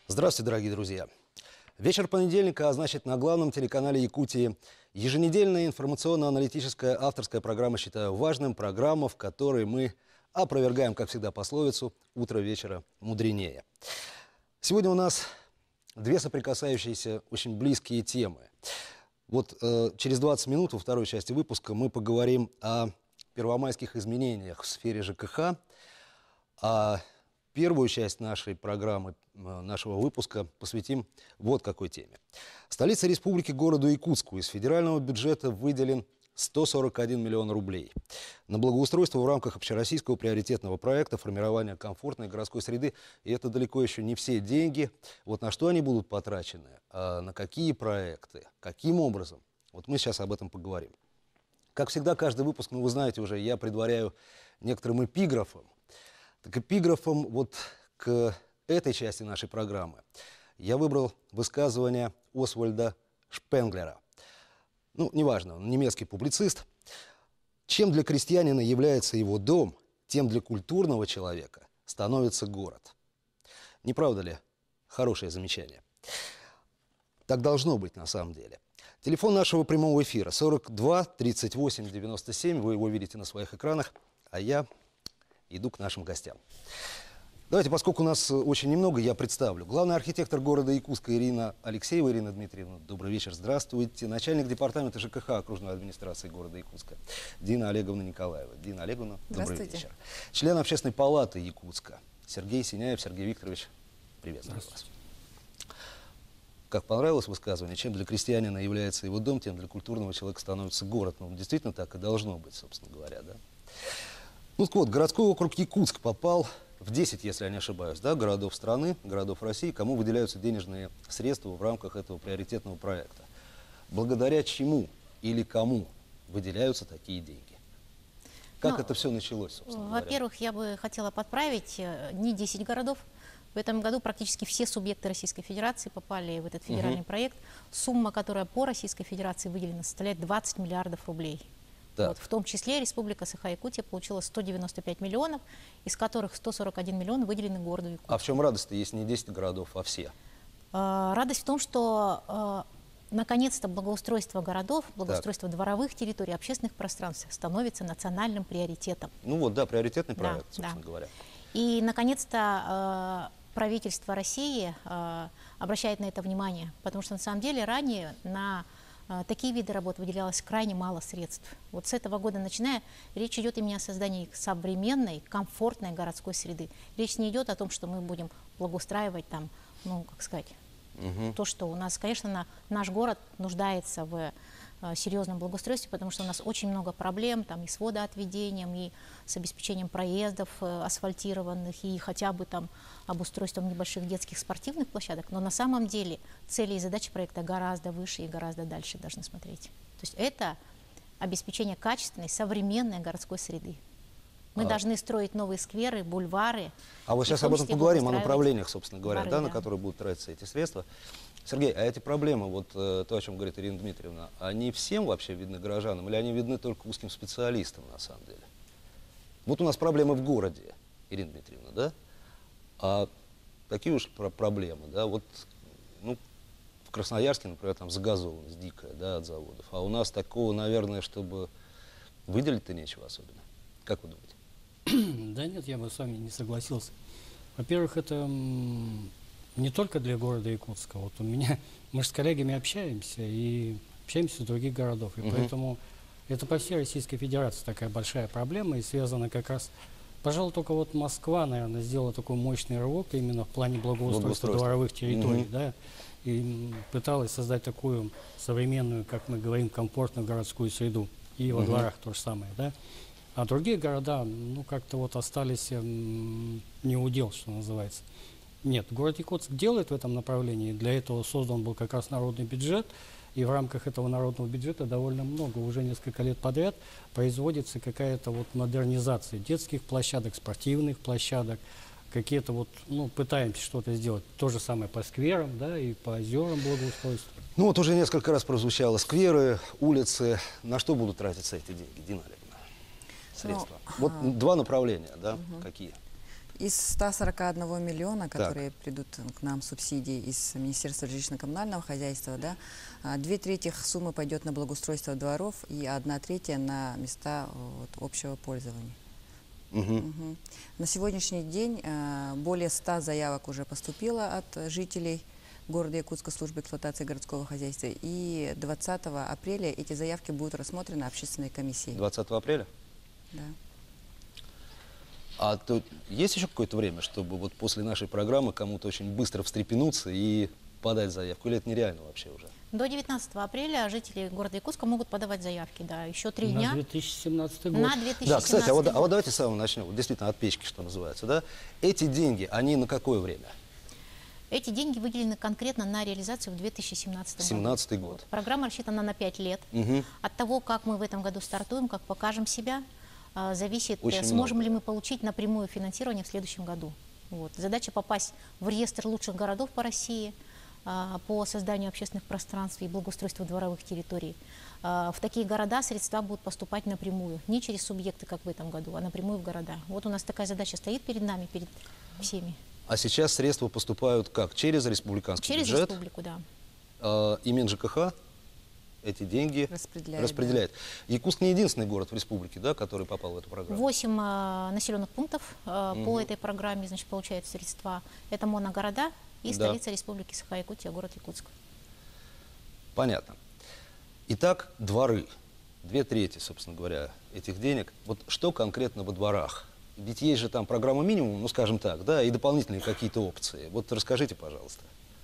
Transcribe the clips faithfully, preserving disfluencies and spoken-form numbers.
Здравствуйте, дорогие друзья! Вечер понедельника, а значит, на главном телеканале Якутии еженедельная информационно-аналитическая авторская программа «Считаю важным», программа, в которой мы опровергаем, как всегда, пословицу «Утро вечера мудренее». Сегодня у нас две соприкасающиеся, очень близкие темы. Вот э, через двадцать минут во второй части выпуска мы поговорим о первомайских изменениях в сфере ЖКХ, а первую часть нашей программы, нашего выпуска посвятим вот какой теме. Столица республики городу Якутску. Из федерального бюджета выделен сто сорок один миллион рублей на благоустройство в рамках общероссийского приоритетного проекта формирования комфортной городской среды. И это далеко еще не все деньги. Вот на что они будут потрачены, а на какие проекты, каким образом. Вот мы сейчас об этом поговорим. Как всегда, каждый выпуск, ну вы знаете уже, я предваряю некоторым эпиграфом. Так эпиграфом вот к этой части нашей программы я выбрал высказывание Освальда Шпенглера. Ну, неважно, он немецкий публицист. Чем для крестьянина является его дом, тем для культурного человека становится город. Не правда ли? Хорошее замечание. Так должно быть на самом деле. Телефон нашего прямого эфира сорок два тридцать восемь девяносто семь. Вы его видите на своих экранах, а я иду к нашим гостям. Давайте, поскольку у нас очень немного, я представлю. Главный архитектор города Якутска Ирина Алексеева. Ирина Дмитриевна, добрый вечер, здравствуйте. Начальник департамента ЖКХ окружной администрации города Якутска Дина Олеговна Николаева. Дина Олеговна, добрый вечер. Член общественной палаты Якутска Сергей Синяев. Сергей Викторович, приветствую вас. Как понравилось высказывание, чем для крестьянина является его дом, тем для культурного человека становится город. Ну, действительно так и должно быть, собственно говоря, да? Ну так вот, городской округ Якутск попал в десять, если я не ошибаюсь, да, городов страны, городов России, кому выделяются денежные средства в рамках этого приоритетного проекта. Благодаря чему или кому выделяются такие деньги? Как ну, это все началось, собственно говоря? Во-первых, я бы хотела подправить, не десять городов. В этом году практически все субъекты Российской Федерации попали в этот федеральный угу. проект. Сумма, которая по Российской Федерации выделена, составляет двадцать миллиардов рублей. Вот, в том числе Республика Саха-Якутия получила сто девяносто пять миллионов, из которых сто сорок один миллион выделены городу Якутску. А в чем радость-то, если не десять городов, а все? А, радость в том, что а, наконец-то благоустройство городов, благоустройство так. дворовых территорий, общественных пространств становится национальным приоритетом. Ну вот, да, приоритетный проект, да, собственно да. говоря. И наконец-то а, правительство России а, обращает на это внимание, потому что на самом деле ранее на такие виды работ выделялось крайне мало средств. Вот с этого года начиная речь идет именно о создании современной, комфортной городской среды. Речь не идет о том, что мы будем благоустраивать там, ну, как сказать, угу. то, что у нас, конечно, на, наш город нуждается в э, серьезном благоустройстве, потому что у нас очень много проблем там и с водоотведением, и с обеспечением проездов э, асфальтированных, и хотя бы там обустройством небольших детских спортивных площадок. Но на самом деле цели и задачи проекта гораздо выше и гораздо дальше должны смотреть. То есть это обеспечение качественной, современной городской среды. Мы а... должны строить новые скверы, бульвары. А вот сейчас об этом поговорим, о направлениях, собственно говоря, дворы, да, да. на которые будут тратиться эти средства. Сергей, а эти проблемы, вот э, то, о чем говорит Ирина Дмитриевна, они всем вообще видны горожанам или они видны только узким специалистам на самом деле? Вот у нас проблемы в городе, Ирина Дмитриевна, да? А такие уж проблемы, да, вот, ну, в Красноярске, например, там загазованность дикая, да, от заводов, а у нас такого, наверное, чтобы выделить-то нечего особенно. Как вы думаете? Да нет, я бы с вами не согласился. Во-первых, это не только для города Якутска. Вот у меня, мы же с коллегами общаемся и общаемся с других городов, и угу. поэтому это по всей Российской Федерации такая большая проблема и связана как раз. Пожалуй, только вот Москва, наверное, сделала такой мощный рывок именно в плане благоустройства, благоустройства. дворовых территорий, угу. да, и пыталась создать такую современную, как мы говорим, комфортную городскую среду. И во угу. дворах то же самое, да. А другие города, ну, как-то вот остались м, не удел, что называется. Нет, город Якутск делает в этом направлении. Для этого создан был как раз народный бюджет. И в рамках этого народного бюджета довольно много, уже несколько лет подряд производится какая-то вот модернизация детских площадок, спортивных площадок, какие-то вот, ну, пытаемся что-то сделать. То же самое по скверам, да, и по озерам благоустройства. Ну вот уже несколько раз прозвучало скверы, улицы. На что будут тратиться эти деньги, Дина Олеговна? Средства. Ну, вот а... два направления, да, угу. какие? Из ста сорока одного миллиона, которые так. придут к нам субсидии из Министерства жилищно-коммунального хозяйства, да, две трети суммы пойдет на благоустройство дворов и одна третья на места вот, общего пользования. Угу. Угу. На сегодняшний день более ста заявок уже поступило от жителей города Якутска, службы эксплуатации городского хозяйства. И двадцатого апреля эти заявки будут рассмотрены общественной комиссией. двадцатого апреля? Да. А то есть еще какое-то время, чтобы вот после нашей программы кому-то очень быстро встрепенуться и подать заявку? Или это нереально вообще уже? До девятнадцатого апреля жители города Якутска могут подавать заявки, да, еще три дня. На две тысячи семнадцатый год. На две тысячи семнадцатый да, кстати, а вот, год. а вот давайте с самого начнем. Вот действительно, от печки, что называется, да? Эти деньги, они на какое время? Эти деньги выделены конкретно на реализацию в две тысячи семнадцатом году. семнадцатый год. Вот. Программа рассчитана на пять лет. Угу. От того, как мы в этом году стартуем, как покажем себя, зависит, Очень сможем много. ли мы получить напрямую финансирование в следующем году. Вот. Задача попасть в реестр лучших городов по России по созданию общественных пространств и благоустройству дворовых территорий. В такие города средства будут поступать напрямую, не через субъекты, как в этом году, а напрямую в города. Вот у нас такая задача стоит перед нами, перед всеми. А сейчас средства поступают как? Через республиканский через бюджет? Через республику, да. Э, и МинЖКХ эти деньги распределяет. распределяет. Да. Якутск не единственный город в республике, да, который попал в эту программу? Восемь э, населенных пунктов э, угу. по этой программе, значит, получают средства. Это моногорода и да. столица республики Саха-Якутия, город Якутск. Понятно. Итак, дворы. Две трети, собственно говоря, этих денег. Вот что конкретно во дворах? Ведь есть же там программа минимум, ну, скажем так, да, и дополнительные какие-то опции. Вот расскажите, пожалуйста.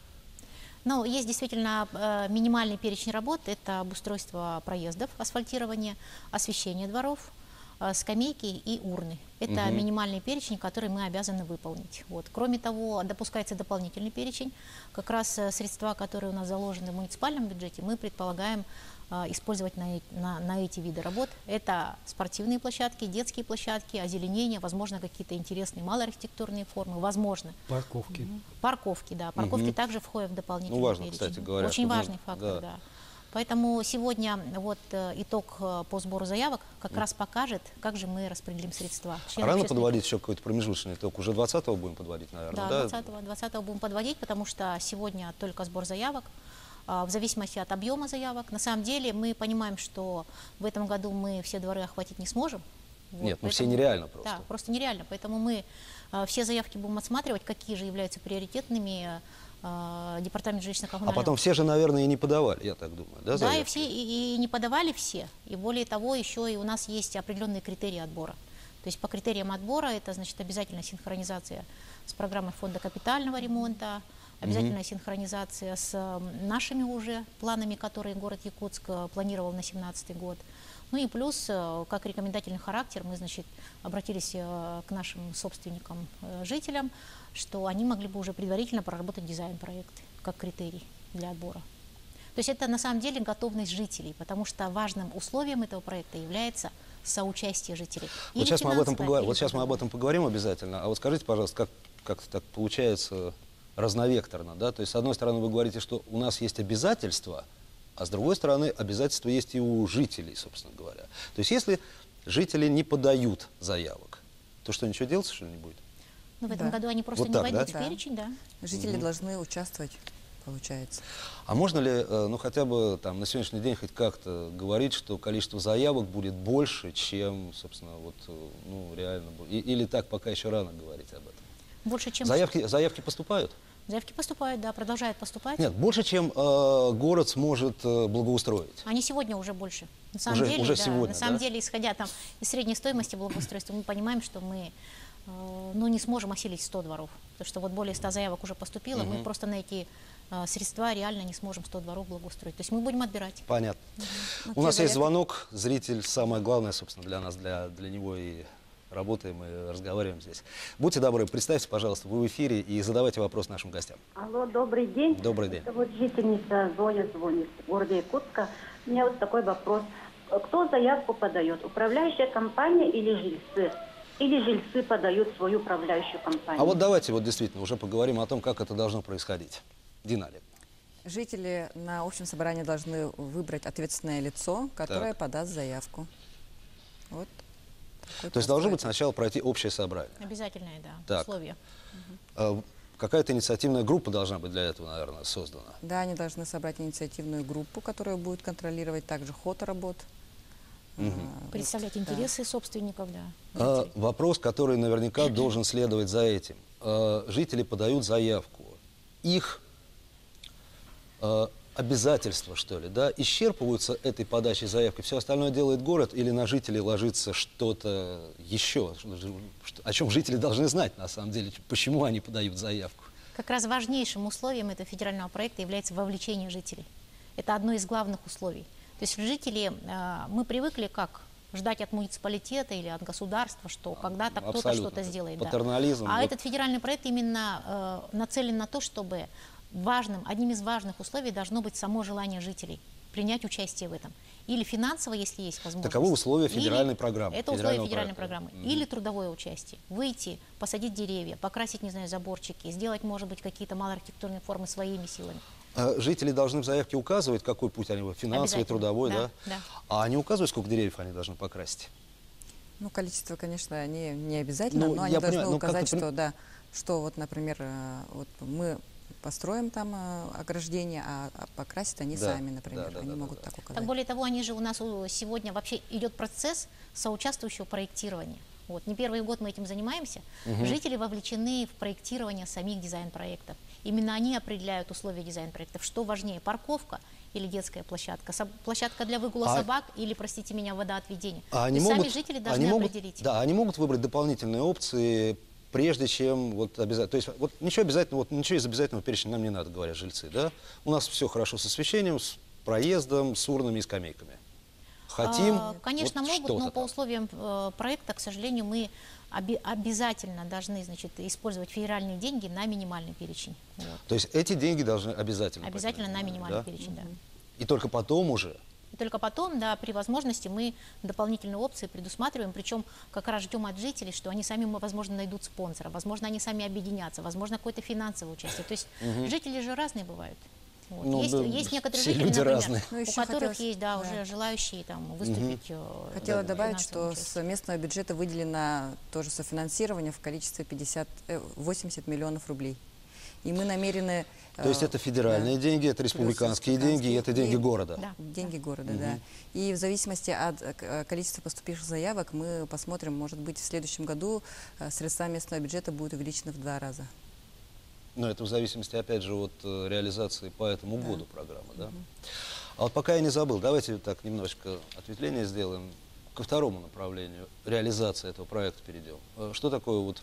Ну, есть действительно э, минимальный перечень работ. Это обустройство проездов, асфальтирование, освещение дворов, э, скамейки и урны. Это угу. минимальный перечень, который мы обязаны выполнить. Вот. Кроме того, допускается дополнительный перечень. Как раз э, средства, которые у нас заложены в муниципальном бюджете, мы предполагаем использовать на, на, на эти виды работ. Это спортивные площадки, детские площадки, озеленение, возможно, какие-то интересные малоархитектурные формы, возможно. Парковки. Угу. Парковки, да. Парковки угу. также входят в дополнительный ну, важно, перечень. кстати говоря. Очень чтобы... важный фактор, да. да. Поэтому сегодня вот итог по сбору заявок как mm. раз покажет, как же мы распределим средства. А рано подводить еще какой-то промежуточный итог? Уже двадцатого будем подводить, наверное, да? Да, двадцатого будем подводить, потому что сегодня только сбор заявок. В зависимости от объема заявок. На самом деле мы понимаем, что в этом году мы все дворы охватить не сможем. Вот, Нет, ну все нереально просто. Да, просто нереально. Поэтому мы э, все заявки будем отсматривать, какие же являются приоритетными э, департамент жилищно-коммунального. А потом все же, наверное, и не подавали, я так думаю, да, Да, заявки? и, все, и, и не подавали все. И более того, еще и у нас есть определенные критерии отбора. То есть по критериям отбора это, значит, обязательная синхронизация с программой фонда капитального ремонта, обязательная mm-hmm. синхронизация с нашими уже планами, которые город Якутск планировал на две тысячи семнадцатый год. Ну и плюс, как рекомендательный характер, мы, значит, обратились к нашим собственникам, жителям, что они могли бы уже предварительно проработать дизайн-проекты как критерий для отбора. То есть это на самом деле готовность жителей, потому что важным условием этого проекта является соучастие жителей. Вот сейчас, мы об этом поговорим, вот сейчас мы об этом поговорим обязательно. А вот скажите, пожалуйста, как, как так получается разновекторно, да? То есть, с одной стороны, вы говорите, что у нас есть обязательства, а с другой стороны, обязательства есть и у жителей, собственно говоря. То есть, если жители не подают заявок, то что, ничего делать, что ли, не будет? Ну, в этом да. году они просто вот не так, войдут да? в перечень, да. Жители угу. должны участвовать, получается. А можно ли, ну, хотя бы там на сегодняшний день хоть как-то говорить, что количество заявок будет больше, чем, собственно, вот, ну, реально, и, или так пока еще рано говорить об этом? Больше, чем... Заявки, заявки поступают? Заявки поступают, да, продолжают поступать. Нет, больше, чем э, город сможет э, благоустроить. Они сегодня уже больше. На самом уже, деле, уже да, сегодня, на самом да? деле, исходя там из средней стоимости благоустройства, мы понимаем, что мы э, ну, не сможем осилить сто дворов. Потому что вот более ста заявок уже поступило, угу. мы просто на эти э, средства реально не сможем сто дворов благоустроить. То есть мы будем отбирать. Понятно. Угу. У нас есть звонок, зритель, самое главное, собственно, для нас, для, для него и работаем и разговариваем здесь. Будьте добры, представьте, пожалуйста, вы в эфире и задавайте вопрос нашим гостям. Алло, добрый день. Добрый день. Это вот жительница Зоя звонит с города Якутска. У меня вот такой вопрос. Кто заявку подает? Управляющая компания или жильцы? Или жильцы подают свою управляющую компанию? А вот давайте вот действительно уже поговорим о том, как это должно происходить. Дина Олег. Жители на общем собрании должны выбрать ответственное лицо, которое так. подаст заявку. Вот То есть должно быть сначала пройти общее собрание. Обязательное, да, Так. условие. А какая-то инициативная группа должна быть для этого, наверное, создана. Да, они должны собрать инициативную группу, которая будет контролировать также ход работ. А, Представлять вот, да. интересы собственников, да. А, жителей. вопрос, который наверняка должен следовать за этим. А, жители подают заявку. Их а, обязательства, что ли, да, исчерпываются этой подачей заявки, все остальное делает город, или на жителей ложится что-то еще, о чем жители должны знать, на самом деле, почему они подают заявку? Как раз важнейшим условием этого федерального проекта является вовлечение жителей. Это одно из главных условий. То есть жители, э, мы привыкли как ждать от муниципалитета или от государства, что когда-то кто-то Абсолютно. что-то сделает. Да. Патернализм. А вот. этот федеральный проект именно э, нацелен на то, чтобы важным, одним из важных условий должно быть само желание жителей принять участие в этом. Или финансово, если есть возможность. Таковы условия или- федеральной программы. Это условия федерального федеральной проекта. программы. Мгм. Или трудовое участие. Выйти, посадить деревья, покрасить, не знаю, заборчики, сделать, может быть, какие-то малоархитектурные формы своими силами. А жители должны в заявке указывать, какой путь они, финансовый, Обязательно. трудовой, да? Да, да. А они указывают, сколько деревьев они должны покрасить? Ну, количество, конечно, не, не обязательно, Ну, но я они должны понимаю, ну, как указать, ты пон- что, да, что вот, например, э, вот мы построим там э, ограждение, а, а покрасят они Да, сами, например. да, да, они да, могут да, так Так указать. более того, они же у нас у- сегодня вообще идет процесс соучаствующего проектирования. Вот, не первый год мы этим занимаемся. Жители вовлечены в проектирование самих дизайн-проектов. Именно они определяют условия дизайн-проектов. Что важнее, парковка или детская площадка, Со- площадка для выгула А- собак или, простите меня, водоотведения. А То они есть могут, сами жители они должны могут, определить. да, они могут выбрать дополнительные опции, прежде чем вот обязательно. То есть вот ничего обязательно, вот ничего из обязательного перечня нам не надо, говорят жильцы, да? У нас все хорошо с освещением, с проездом, с урнами и скамейками. Хотим. А, Конечно, вот могут, что-то но по там. условиям э, проекта, к сожалению, мы оби- обязательно должны, значит, использовать федеральные деньги на минимальный перечень. Вот. То есть эти деньги должны обязательно. Обязательно на пойти, минимальный да? перечень, да. И только потом уже. И только потом, да, при возможности мы дополнительные опции предусматриваем, причем как раз ждем от жителей, что они сами, возможно, найдут спонсора, возможно, они сами объединятся, возможно, какое-то финансовое участие. То есть жители же разные бывают. Вот. Ну, есть, да, есть некоторые все жители, люди например, разные. Ну, у еще которых хотелось- есть, да, да. уже желающие там выступить. э, Хотела в добавить, финансовом что участии. с местного бюджета выделено тоже софинансирование в количестве пятьдесят, э, восемьдесят миллионов рублей. И мы намерены... То есть э, это федеральные да, деньги, это плюс республиканские деньги, и это деньги и- города. Да. Деньги города, да. И в зависимости от э, к- э, количества поступивших заявок мы посмотрим, может быть, в следующем году э, средства местного бюджета будут увеличены в два раза. Но это в зависимости, опять же, от э, реализации по этому году программы, да? А вот пока я не забыл, давайте так немножечко ответвление сделаем. Ко второму направлению реализации этого проекта перейдем. Э, Что такое вот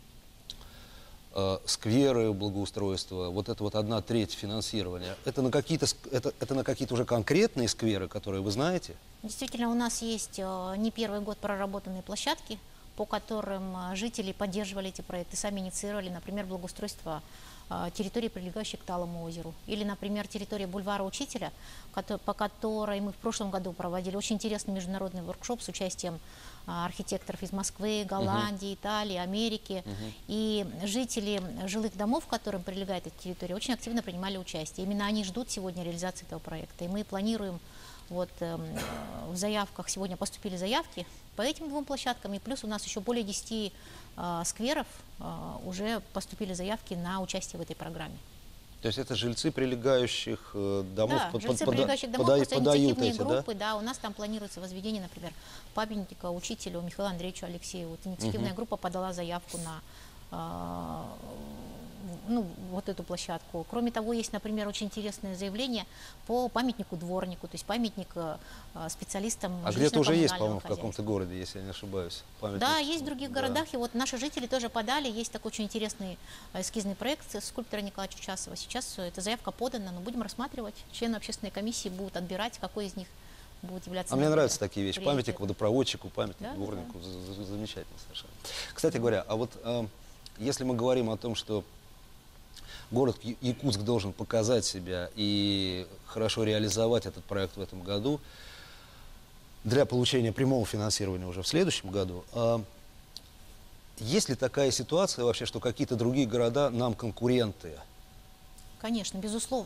э, скверы, благоустройство, вот это вот одна треть финансирования? Это на какие-то ск- это, это на какие-то уже конкретные скверы, которые вы знаете? Действительно, у нас есть э, не первый год проработанные площадки, по которым э, жители поддерживали эти проекты, сами инициировали, например, благоустройство э, территории, прилегающей к Талому озеру. Или, например, территория бульвара Учителя, кото- по которой мы в прошлом году проводили очень интересный международный воркшоп с участием э, архитекторов из Москвы, Голландии, Италии, Америки. И жители жилых домов, к которым прилегает эта территория, очень активно принимали участие. Именно они ждут сегодня реализации этого проекта. И мы планируем, вот эм, в заявках, сегодня поступили заявки по этим двум площадкам, и плюс у нас еще более десяти э, скверов э, уже поступили заявки на участие в этой программе. То есть это жильцы прилегающих э, домов Да, под- жильцы пода- прилегающих домов, пода- просто подают инициативные эти, да? группы, да? У нас там планируется возведение, например, памятника учителю Михаилу Андреевичу Алексееву. Вот инициативная группа подала заявку на э, ну, вот эту площадку. Кроме того, есть, например, очень интересное заявление по памятнику дворнику, то есть памятник э, специалистам А где-то уже есть, жилищно-коммунального по-моему, в хозяйства. каком-то городе, если я не ошибаюсь. памятник. Да, есть в других Да. городах, и вот наши жители тоже подали, есть такой очень интересный э, эскизный проект скульптора Николая Чучасова. Сейчас э, эта заявка подана, но будем рассматривать. Члены общественной комиссии будут отбирать, какой из них будет являться А мне наиболее нравятся такие вещи. Памятник приоритетным. водопроводчику, памятник Да, да, дворнику. За- за- Замечательно совершенно. Кстати говоря, а вот э, если мы говорим о том, что город Я- Якутск должен показать себя и хорошо реализовать этот проект в этом году для получения прямого финансирования уже в следующем году, а есть ли такая ситуация вообще, что какие-то другие города нам конкуренты? Конечно, безусловно.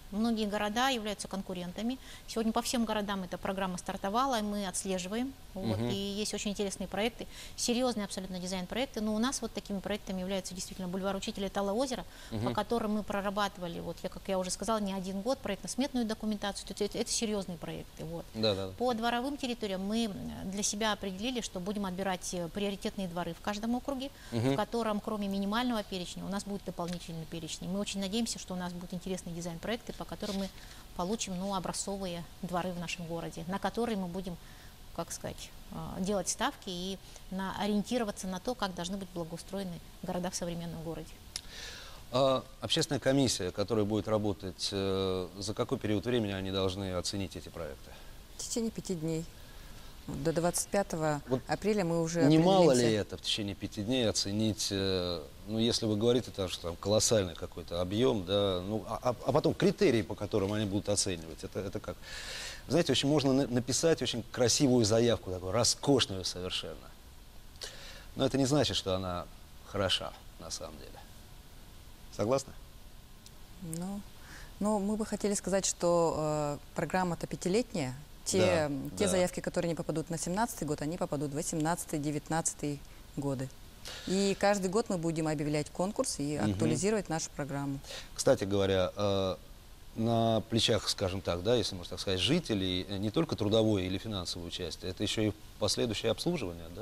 многие города являются конкурентами. Сегодня по всем городам эта программа стартовала, и мы отслеживаем. Вот, Мгм. и есть очень интересные проекты, серьезные абсолютно дизайн-проекты. Но у нас вот такими проектами являются действительно бульвар Учителя Тала озера, по которым мы прорабатывали, вот, я, как я уже сказала, не один год, проектно-сметную документацию. То есть это, это серьезные проекты. Вот. Да, да. По дворовым территориям мы для себя определили, что будем отбирать э, приоритетные дворы в каждом округе, в котором кроме минимального перечня у нас будет дополнительный перечень. Мы очень надеемся, что у нас будут интересные дизайн-проекты, по которым мы получим ну, образцовые дворы в нашем городе, на которые мы будем, как сказать, э, делать ставки и на, ориентироваться на то, как должны быть благоустроены города в современном городе. А общественная комиссия, которая будет работать, э, за какой период времени они должны оценить эти проекты? В течение пяти дней. До двадцать пятого Вот апреля мы уже Не мало ли определимся. это в течение пяти дней оценить, э, ну, если вы говорите, там, что там колоссальный какой-то объем, да, ну, а, а- а потом критерии, по которым они будут оценивать, это, это как? Знаете, очень можно на- написать очень красивую заявку, такую роскошную совершенно. Но это не значит, что она хороша на самом деле. Согласны? Ну, ну, мы бы хотели сказать, что э, программа-то пятилетняя. Те, Да, те да. заявки, которые не попадут на семнадцатый год, они попадут в восемнадцатый, девятнадцатый годы. И каждый год мы будем объявлять конкурс и актуализировать нашу программу. Кстати говоря, э, на плечах, скажем так, да, если можно так сказать, жителей э, не только трудовое или финансовое участие, это еще и последующее обслуживание, да?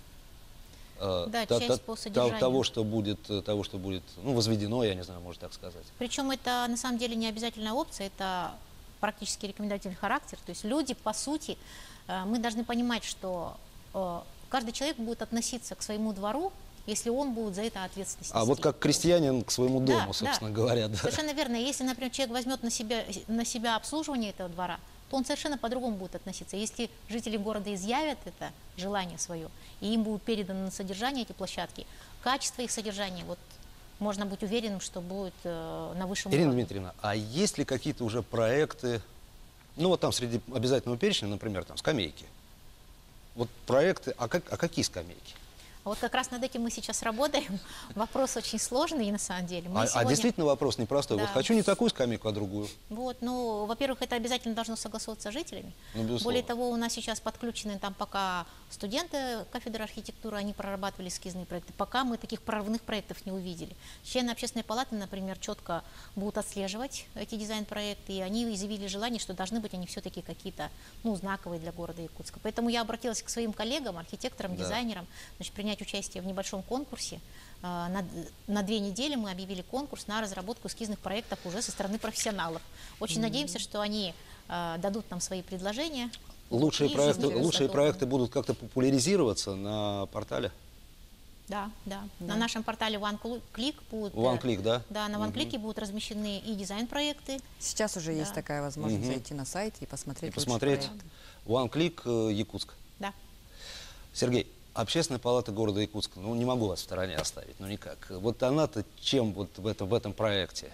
Э, Да, та- часть та- по та- содержанию. Того, что будет, э, того, что будет, ну, возведено, я не знаю, можно так сказать. Причем это на самом деле не обязательная опция, это практически рекомендательный характер. То есть люди, по сути, э, мы должны понимать, что э, каждый человек будет относиться к своему двору, если он будет за это ответственность А вот нести. как крестьянин к своему Да, дому, да. собственно говоря, да. Совершенно верно. Если, например, человек возьмет на себя, на себя обслуживание этого двора, то он совершенно по-другому будет относиться. Если жители города изъявят это желание свое, и им будут переданы на содержание эти площадки, качество их содержания, вот, можно быть уверенным, что будет э, на высшем Ирина уровне. Дмитриевна, а есть ли какие-то уже проекты, ну вот там среди обязательного перечня, например, там скамейки. Вот проекты, а, как, а какие скамейки? А вот как раз над этим мы сейчас работаем. Вопрос очень сложный, на самом деле. Мы А, а сегодня- действительно вопрос непростой. Вот Да. хочу не такую скамейку, а другую. Вот, ну, во-первых, это обязательно должно согласовываться с жителями. Ну, безусловно. Более того, у нас сейчас подключены там пока студенты кафедры архитектуры, они прорабатывали эскизные проекты. Пока мы таких прорывных проектов не увидели. Члены общественной палаты, например, четко будут отслеживать эти дизайн-проекты, и они изъявили желание, что должны быть они все-таки какие-то, ну, знаковые для города Якутска. Поэтому я обратилась к своим коллегам, архитекторам, Да. дизайнерам, значит, принять участие в небольшом конкурсе. А, На, на две недели мы объявили конкурс на разработку эскизных проектов уже со стороны профессионалов. Очень надеемся, что они а, дадут нам свои предложения. Лучшие И проекты, жизнь лучшие готова. проекты будут как-то популяризироваться на портале? Да, да. На нашем портале OneClick будут... э, OneClick, да? Да, на OneClick будут размещены и дизайн-проекты. Сейчас уже есть Да. такая возможность Мгм. зайти на сайт и посмотреть. И лучшие посмотреть проекты. OneClick э, Якутск. Да. Сергей, Общественная палата города Якутска, ну не могу вас в стороне оставить, ну никак. Вот она-то чем вот в этом, в этом проекте?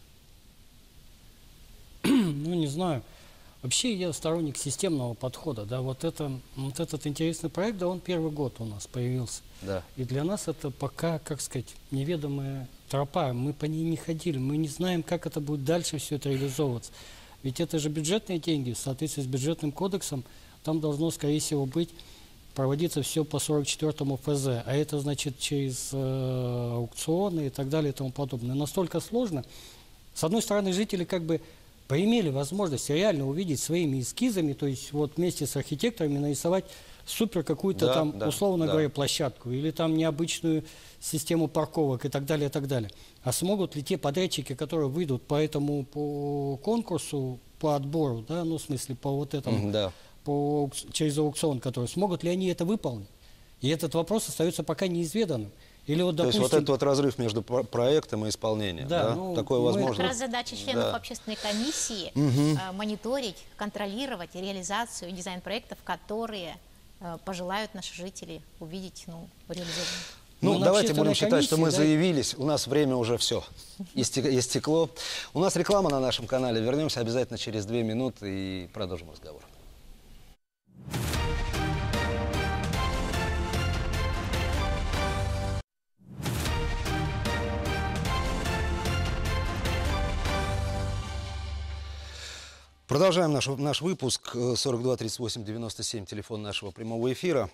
Ну, не знаю. Вообще я сторонник системного подхода. Да, вот, это, вот этот интересный проект, да, он первый год у нас появился. Да. И для нас это пока, как сказать, неведомая тропа. Мы по ней не ходили, мы не знаем, как это будет дальше все это реализовываться. Ведь это же бюджетные деньги, в соответствии с бюджетным кодексом, там должно, скорее всего, быть, проводиться все по сорок четвёртому эф зэ, а это значит через э, аукционы и так далее и тому подобное. Настолько сложно. С одной стороны, жители как бы поимели возможность реально увидеть своими эскизами, то есть вот вместе с архитекторами нарисовать супер какую-то Да, там, да, условно да. говоря, площадку или там необычную систему парковок и так далее, и так далее. А смогут ли те подрядчики, которые выйдут по этому по конкурсу, по отбору, да, ну в смысле по вот этому, Мгм, да. по, аукц- через аукцион, который, смогут ли они это выполнить? И этот вопрос остается пока неизведанным. Или вот, То допустим, есть вот этот вот разрыв между про- проектом и исполнением, Да, да? ну, Такое мы- Как возможно? раз задача членов Да. общественной комиссии э, мониторить, контролировать реализацию дизайн-проектов, которые э, пожелают наши жители увидеть, ну, реализованными. Ну, Мы на давайте будем общественной считать, что мы комиссии, да. заявились. У нас время уже все истекло. У нас реклама на нашем канале. Вернемся обязательно через две минуты и продолжим разговор. Продолжаем наш, наш выпуск. сорок два тридцать восемь девяносто семь, телефон нашего прямого эфира.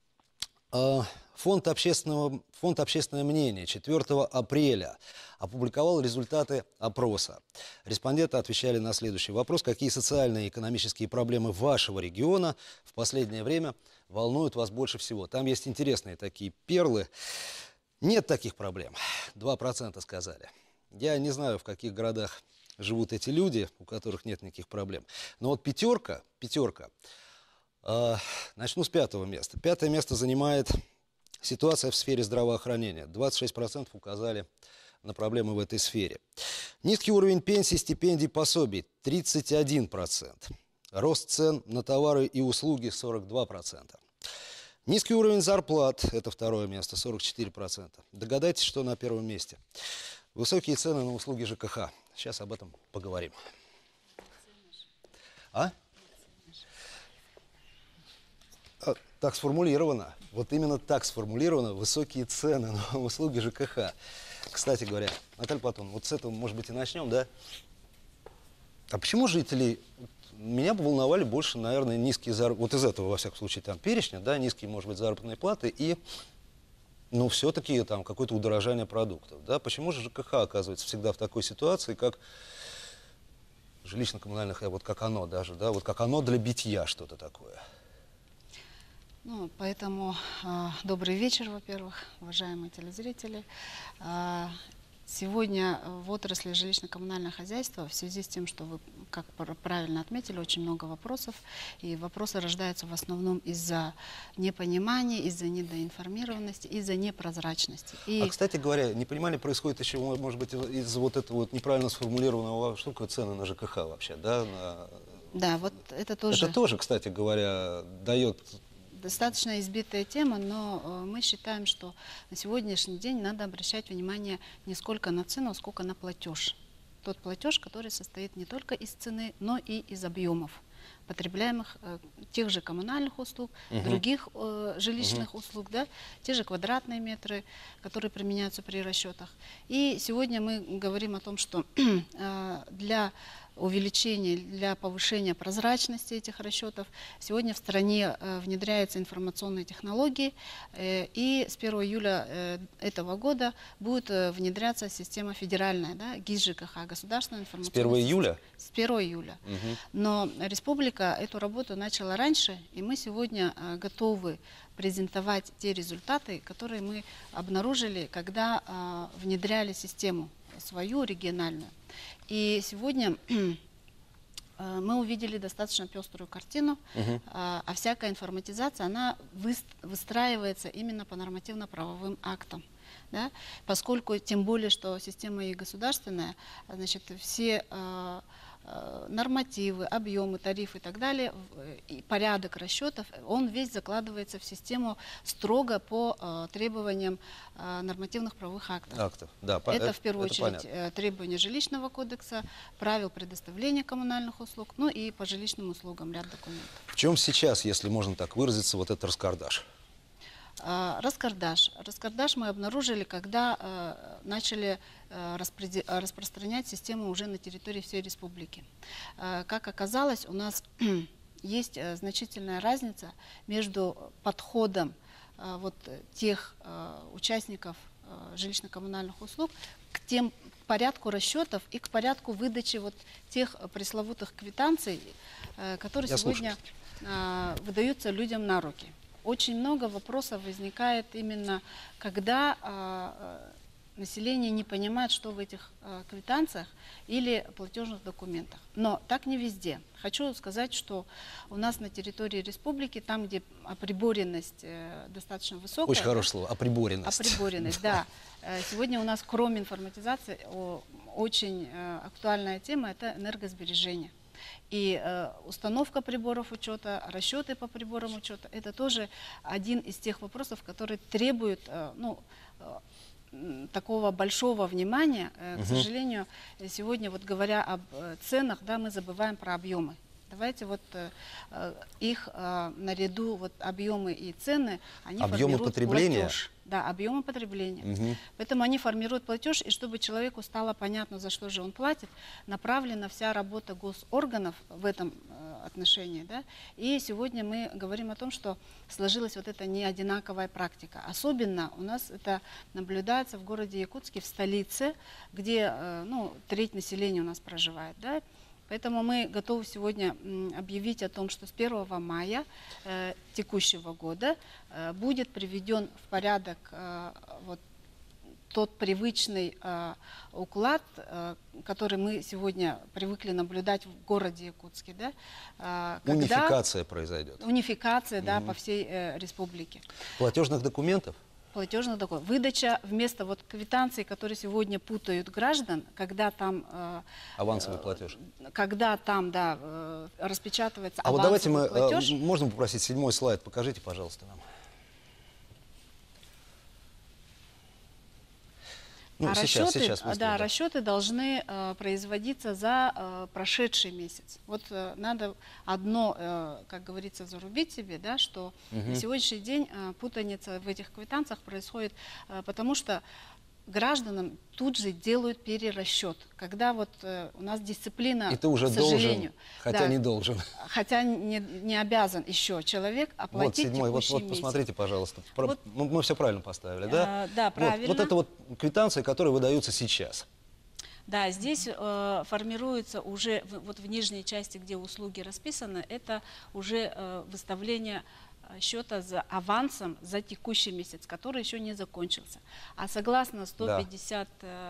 Фонд общественного, фонд «Общественное мнение» четвёртого апреля опубликовал результаты опроса. Респонденты отвечали на следующий вопрос: какие социальные и экономические проблемы вашего региона в последнее время волнуют вас больше всего? Там есть интересные такие перлы. Нет таких проблем. два процента сказали. Я не знаю, в каких городах живут эти люди, у которых нет никаких проблем. Но вот пятерка, пятерка, э, начну с пятого места. Пятое место занимает ситуация в сфере здравоохранения. двадцать шесть процентов указали на проблемы в этой сфере. Низкий уровень пенсий, стипендий, пособий – тридцать один процент. Рост цен на товары и услуги – сорок два процента. Низкий уровень зарплат – это второе место, сорок четыре процента. Догадайтесь, что на первом месте. Высокие цены на услуги ЖКХ. Сейчас об этом поговорим. А? а так сформулировано. Вот именно так сформулировано. Высокие цены на услуги ЖКХ. Кстати говоря, Наталья Платоновна, вот с этого, может быть, и начнем, да? А почему жители... Меня бы волновали больше, наверное, низкие заработные... Вот из этого, во всяком случае, там перечня, да, низкие, может быть, заработные платы и... Ну, все-таки там какое-то удорожание продуктов. Да? Почему же ЖКХ оказывается всегда в такой ситуации, как жилищно-коммунальных, вот как оно даже, да, вот как оно для битья что-то такое? Ну, поэтому э, добрый вечер, во-первых, уважаемые телезрители. Э, Сегодня в отрасли жилищно-коммунального хозяйства, в связи с тем, что вы, как правильно отметили, очень много вопросов, и вопросы рождаются в основном из-за непонимания, из-за недоинформированности, из-за непрозрачности. И... А, кстати говоря, непонимание происходит еще, может быть, из-за вот этого вот неправильно сформулированного, что такое цены на ЖКХ вообще, да? На... Да, вот это тоже... Это тоже, кстати говоря, дает... Достаточно избитая тема, но э, мы считаем, что на сегодняшний день надо обращать внимание не сколько на цену, сколько на платеж. Тот платеж, который состоит не только из цены, но и из объемов потребляемых э, тех же коммунальных услуг, угу. других э, жилищных угу. услуг, да, те же квадратные метры, которые применяются при расчетах. И сегодня мы говорим о том, что э, для увеличения, для повышения прозрачности этих расчетов сегодня в стране э, внедряются информационные технологии, э, и с первого июля э, этого года будет э, внедряться система федеральная, да, ГИС ЖКХ, государственная информационная С первого июля? С первого июля. Угу. Но республика эту работу начала раньше, и мы сегодня э, готовы презентовать те результаты, которые мы обнаружили, когда э, внедряли систему свою региональную. И сегодня э, мы увидели достаточно пеструю картину, угу. э, а всякая информатизация, она выстраивается именно по нормативно-правовым актам. Да? Поскольку, тем более, что система и государственная, значит, все э, нормативы, объемы, тарифы и так далее, и порядок расчетов, он весь закладывается в систему строго по э, требованиям э, нормативных правовых актов. актов. Да, это, это в первую это очередь понятно. Требования жилищного кодекса, правил предоставления коммунальных услуг, ну и по жилищным услугам ряд документов. В чем сейчас, если можно так выразиться, вот этот раскардаш? Раскардаш. Раскардаш мы обнаружили, когда э, начали э, распространять систему уже на территории всей республики. Э, как оказалось, у нас есть э, значительная разница между подходом э, вот, тех э, участников э, жилищно-коммунальных услуг к тем порядку расчетов и к порядку выдачи вот тех пресловутых квитанций, э, которые Я сегодня э, выдаются людям на руки. Очень много вопросов возникает именно, когда э, население не понимает, что в этих э, квитанциях или платежных документах. Но так не везде. Хочу сказать, что у нас на территории республики, там, где оприборенность э, достаточно высокая... Очень хорошее слово, оприборенность. Оприборенность, да. Э, сегодня у нас, кроме информатизации, о, очень э, актуальная тема – это энергосбережение. И э, установка приборов учета, расчеты по приборам учета – это тоже один из тех вопросов, которые требуют э, ну, э, такого большого внимания. Э, угу. К сожалению, сегодня, вот говоря об э, ценах, да, мы забываем про объемы. Давайте вот э, их э, наряду, вот объемы и цены, они объемы формируют потребления? платеж. Да, объема потребления. Угу. Поэтому они формируют платеж, и чтобы человеку стало понятно, за что же он платит, направлена вся работа госорганов в этом э, отношении. Да? И сегодня мы говорим о том, что сложилась вот эта неодинаковая практика. Особенно у нас это наблюдается в городе Якутске, в столице, где э, ну, треть населения у нас проживает. Да? Поэтому мы готовы сегодня объявить о том, что с первого мая э, текущего года э, будет приведен в порядок э, вот, тот привычный э, уклад, э, который мы сегодня привыкли наблюдать в городе Якутске. Да? Э, когда Унификация произойдет. Унификация, да, Угу. по всей э, республике. Платежных документов? Платежный такой. Выдача вместо вот квитанций, которые сегодня путают граждан, когда там... Э, Авансовый платеж. Когда там, да, э, распечатывается А вот давайте мы, авансовый платеж. э, можно попросить седьмой слайд, покажите, пожалуйста, нам. Ну, а сейчас, расчеты, сейчас, в смысле, да, да. расчеты должны э, производиться за э, прошедший месяц. Вот э, надо одно, э, как говорится, зарубить себе, да, что Мгм. на сегодняшний день э, путаница в этих квитанциях происходит, э, потому что гражданам тут же делают перерасчет, когда вот э, у нас дисциплина, И ты уже к сожалению, должен, хотя да, не должен. хотя не, не обязан еще человек Вот оплатить седьмой, вот, текущий вот месяц. посмотрите, пожалуйста. Про- Вот. мы, мы все правильно поставили, да? А, да, Вот- правильно. Вот, это вот квитанции, которые выдаются сейчас. Да, здесь э, формируется уже, в, вот в нижней части, где услуги расписаны, это уже э, выставление э, счета за авансом за текущий месяц, который еще не закончился. А согласно сто пятьдесят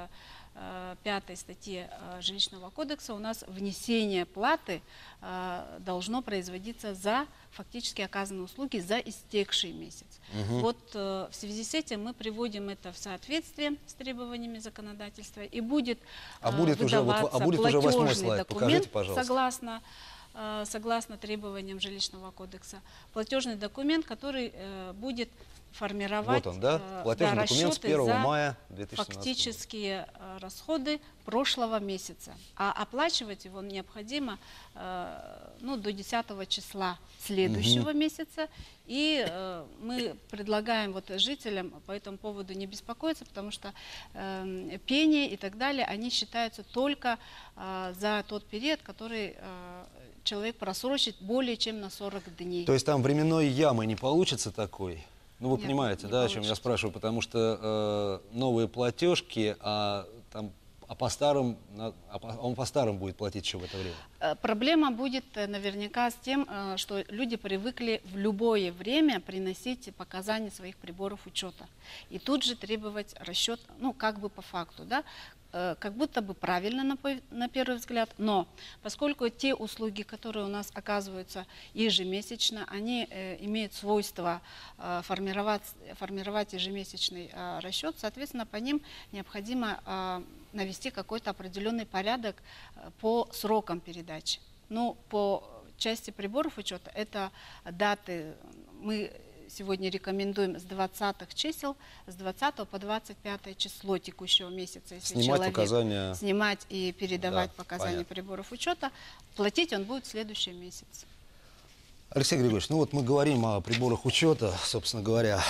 пятой статье э, Жилищного кодекса у нас внесение платы э, должно производиться за фактически оказанные услуги за истекший месяц. Мгм. Вот э, в связи с этим мы приводим это в соответствие с требованиями законодательства, и будет, А э, будет уже вот- а выдаваться будет уже восьмой платежный слайд. документ, Покажите, пожалуйста. согласно, э, согласно требованиям Жилищного кодекса, платежный документ, который э, будет формировать Вот он, да? э, Платежный да, документ с расчеты первого за мая две тысячи семнадцатого года. фактические э, расходы прошлого месяца. А оплачивать его необходимо э, ну, до десятого числа следующего месяца. И э, мы предлагаем вот жителям по этому поводу не беспокоиться, потому что э, пени и так далее, они считаются только э, за тот период, который э, человек просрочит более чем на сорок дней. То есть там временной ямы не получится такой? Ну, вы Нет, понимаете, не да, о чем я получится. спрашиваю? Потому что э, новые платежки, а, там, а по старым, на- а по- он по старым будет платить еще в это время. Э, Проблема будет э, наверняка с тем, э, что люди привыкли в любое время приносить показания своих приборов учета. И тут же требовать расчет, ну, как бы по факту, да, э, как будто бы правильно на, пой- на первый взгляд, но поскольку те услуги, которые у нас оказываются ежемесячно, они э, имеют свойство э, формировать, формировать ежемесячный э, расчет, соответственно, по ним необходимо э, навести какой-то определенный порядок э, по срокам передачи. Ну, по части приборов учета, это даты, мы сегодня рекомендуем с двадцатых чисел, с двадцатого по двадцать пятое число текущего месяца, если Снимать человек показания. снимать и передавать Да, показания понятно. приборов учета, платить он будет в следующий месяц. Алексей Григорьевич, ну вот мы говорим о приборах учета, собственно говоря.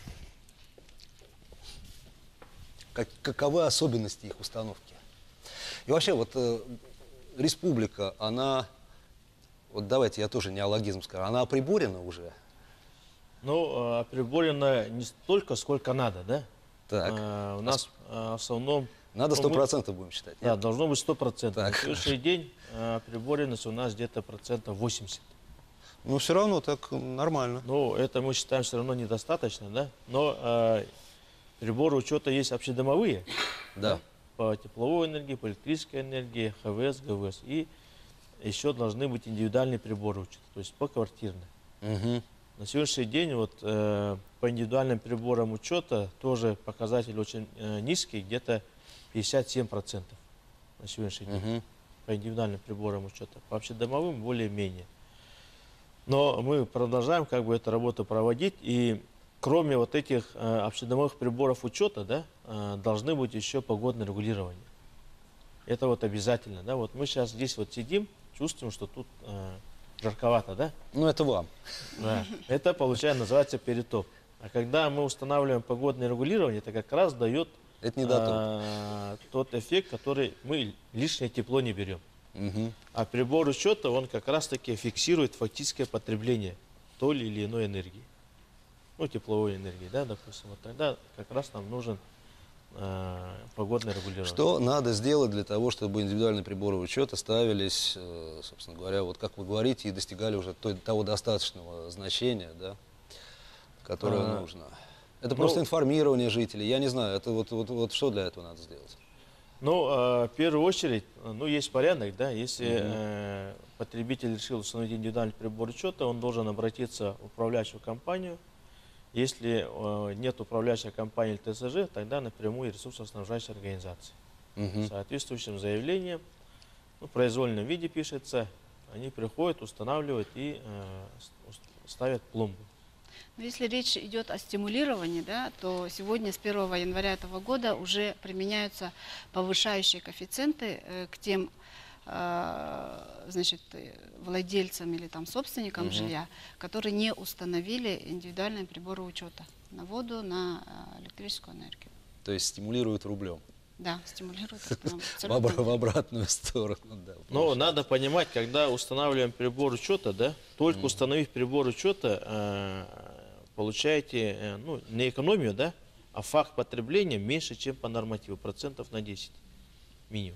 Как- каковы особенности их установки? И вообще, вот э, республика, она, вот давайте я тоже неологизм скажу, она оприборена уже? Ну, э, приборено не столько, сколько надо, да? Так. Э, у нас э, в основном... Надо ну, сто мы- процентов будем считать. Да, нет? должно быть сто процентов. Так, На следующий день э, приборенность у нас где-то процентов восемьдесят. Но все равно так нормально. Ну, это мы считаем все равно недостаточно, да? Но э, приборы учета есть общедомовые. Да. По тепловой энергии, по электрической энергии, ХВС, ГВС. И еще должны быть индивидуальные приборы учета, то есть поквартирные. Мгм. На сегодняшний день вот, э, по индивидуальным приборам учета тоже показатель очень э, низкий, где-то пятьдесят семь процентов на сегодняшний день. Мгм. По индивидуальным приборам учета. По общедомовым более-менее. Но мы продолжаем как бы эту работу проводить. И кроме вот этих э, общедомовых приборов учета, да, э, должны быть еще погодное регулирование. Это вот обязательно. Да? Вот мы сейчас здесь вот сидим, чувствуем, что тут э, жарковато, да? Ну, это вам. Да. Это, получается, называется перетоп. А когда мы устанавливаем погодное регулирование, это как раз дает Это недотоп. а, тот эффект, который мы лишнее тепло не берем. Мгм. А прибор учета, он как раз-таки фиксирует фактическое потребление той или иной энергии. Ну, тепловой энергии, да, допустим. Вот тогда как раз нам нужен э, погодное регулирование. Что надо сделать для того, чтобы индивидуальные приборы учета ставились, э, собственно говоря, вот как вы говорите, и достигали уже той- того достаточного значения, да, которое А, нужно? Это ну- просто информирование жителей, я не знаю, это вот, вот, вот что для этого надо сделать? Ну, э, в первую очередь, ну, есть порядок, да, если э, потребитель решил установить индивидуальный прибор учета, он должен обратиться в управляющую компанию. Если э, нет управляющей компании или ТСЖ, тогда напрямую ресурсоснабжающей организации. Мгм. Соответствующим заявлением, ну, в произвольном виде пишется, они приходят, устанавливают и э, с- ставят пломбу. Но если речь идет о стимулировании, да, то сегодня с первого января этого года уже применяются повышающие коэффициенты э, к тем э, значит, э, владельцам или там, собственникам Мгм. жилья, которые не установили индивидуальные приборы учета на воду, на э, электрическую энергию. То есть стимулируют рублем. Да, стимулируют. это прям В, абсолютно обра- в обратную сторону, да. Но получается. надо понимать, когда устанавливаем прибор учета, да, только Мгм. установив прибор учета, э, получаете э, ну, не экономию, да, а факт потребления меньше, чем по нормативу, процентов на десять минимум.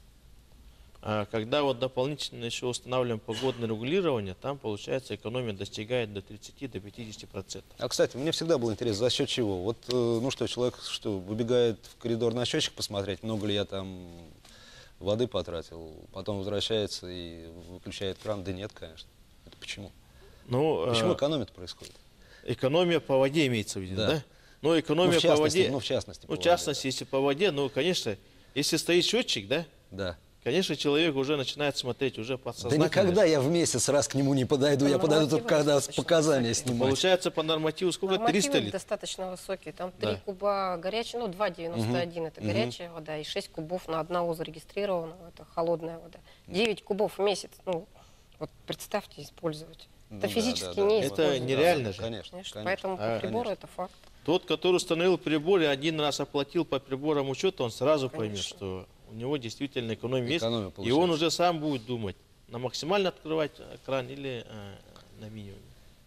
А когда вот дополнительно еще устанавливаем погодное регулирование, там получается экономия достигает до тридцати до пятидесяти процентов. А, кстати, мне всегда было интересно, за счет чего? Вот, э, ну что, человек что, выбегает в коридор на счетчик посмотреть, много ли я там воды потратил, потом возвращается и выключает кран? Да нет, конечно. Это почему? Ну, э, Почему экономия происходит? экономия по воде имеется в виду, Да. да? Но экономия Ну, в частности, по воде, ну, в частности, ну, по в частности, если по воде, ну, конечно, если стоит счетчик, да, Да. конечно, человек уже начинает смотреть, уже Да подсознательно. никогда я в месяц раз к нему не подойду, я По подойду только нормативам когда достаточно показания высокие. снимать. Получается по нормативу сколько? триста Нормативы литров. достаточно высокие. Там Да. три куба горячей, ну два девяносто один это Мгм. горячая вода, и шесть кубов на одного зарегистрированного, это холодная вода. девять кубов в месяц, ну вот представьте использовать. Ну Это да, физически да, да. не Это использовать. нереально же. Конечно, Конечно, конечно. поэтому по А, прибору конечно. это факт. Тот, который установил прибор и один раз оплатил по приборам учета, он сразу поймет, Конечно. что у него действительно экономия есть. Экономия И получается. он уже сам будет думать, на максимально открывать кран или э, на минимум.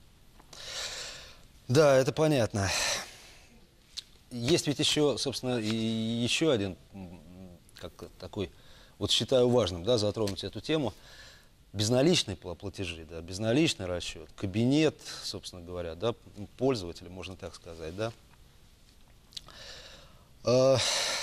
Да, это понятно. Есть ведь еще, собственно, и еще один, м, как такой, вот считаю важным, да, затронуть эту тему. Безналичные пла- платежи, да, безналичный расчет, кабинет, собственно говоря, да, пользователя, можно так сказать, да. А,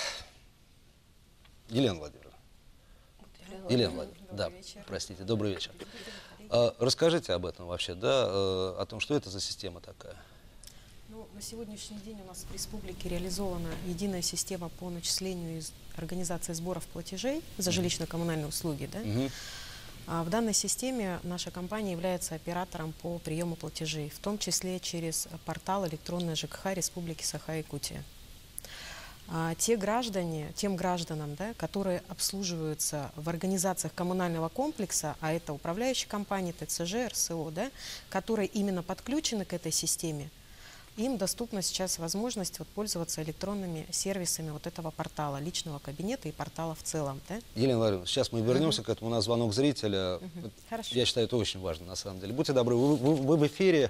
Елена Владимировна. Елена Владимировна, да, простите, добрый вечер. А, расскажите об этом вообще, да, э, о том, что это за система такая. Ну, на сегодняшний день у нас в республике реализована единая система по начислению из организации сборов платежей за жилищно-коммунальные услуги. Да? Мгм. А в данной системе наша компания является оператором по приему платежей, в том числе через портал электронной ЖКХ Республики Саха-Якутия. А те граждане, тем гражданам, да, которые обслуживаются в организациях коммунального комплекса, а это управляющие компании, ТЦЖ, РСО, да, которые именно подключены к этой системе, им доступна сейчас возможность вот пользоваться электронными сервисами вот этого портала, личного кабинета и портала в целом. Да? Елена Владимировна, сейчас мы вернемся к этому. У нас звонок зрителя. Мгм. Хорошо. Я считаю, это очень важно, на самом деле. Будьте добры, вы, вы- вы в эфире.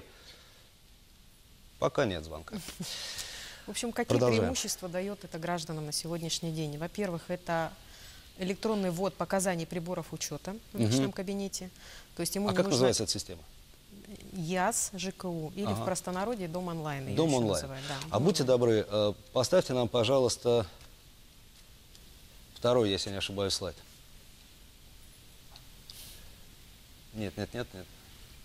Пока нет звонка. В общем, какие Продолжаем. преимущества дает это гражданам на сегодняшний день? Во-первых, это электронный ввод показаний приборов учета в Мгм. личном кабинете. То есть ему А не как нужно называется эта система? ЯС, ЖКУ или Ага. в простонародье Дом онлайн. её Дом еще онлайн. называют, да, А Дом будьте онлайн. добры, э, поставьте нам, пожалуйста, второй, если не ошибаюсь, слайд. Нет, нет, нет, нет.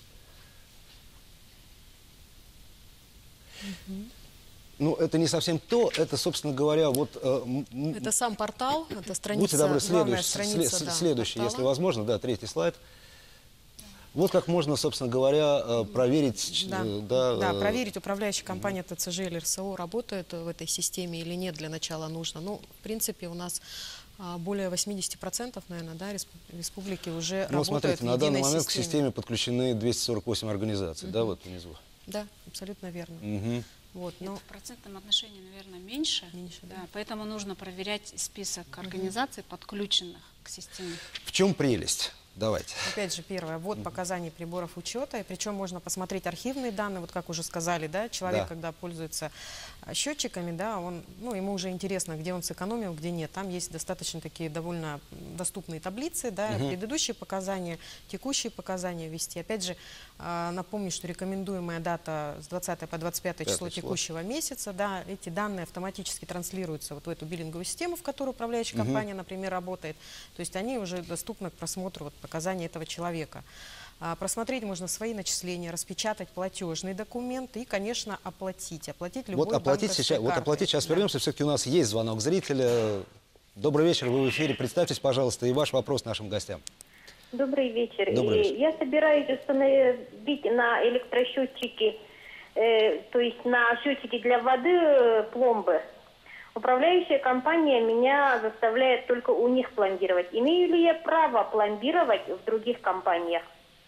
Ну, это не совсем то, это, собственно говоря, вот... э, м- м- Это сам портал, это страница, Будьте добры, главная следующий, страница, сле- да, следующий, портала. если возможно, да, третий слайд. Вот как можно, собственно говоря, э, проверить... Да, э, да, да, э, проверить, управляющая компания ТЦЖ или РСО работает в этой системе или нет, для начала нужно. Ну, в принципе, у нас а, более восьмидесяти процентов, наверное, да, респ- республики уже Ну, работают смотрите, в на данный единой момент к системе. системе подключены двести сорок восемь организаций, да, вот внизу. Да, абсолютно верно. Мгм. Вот, Нет, но... в процентном отношении, наверное, меньше. Меньше, да. Да, поэтому нужно проверять список организаций, подключенных к системе. В чем прелесть? Давайте. Опять же, первое, вот показаний приборов учета, и причем можно посмотреть архивные данные, вот как уже сказали, да, человек, Да. когда пользуется а, счетчиками, да, он, ну, ему уже интересно, где он сэкономил, где нет. Там есть достаточно такие довольно доступные таблицы, да, Мгм. предыдущие показания, текущие показания ввести. Опять же, а, напомню, что рекомендуемая дата с двадцатого по двадцать пятое число Пятое число. текущего месяца, да, эти данные автоматически транслируются вот в эту биллинговую систему, в которой управляющая Мгм. компания, например, работает. То есть они уже доступны к просмотру вот, показаний этого человека. А, просмотреть можно свои начисления, распечатать платежный документ и, конечно, оплатить. Оплатить любой Вот оплатить банковской сейчас, вот картой. оплатить сейчас Да. вернемся. Все-таки у нас есть звонок зрителя. Добрый вечер, вы в эфире. Представьтесь, пожалуйста, и ваш вопрос нашим гостям. Добрый вечер. Добрый И вечер. Я собираюсь установить на электросчетчики, э, то есть на счетчики для воды э, пломбы. Управляющая компания меня заставляет только у них пломбировать. Имею ли я право пломбировать в других компаниях?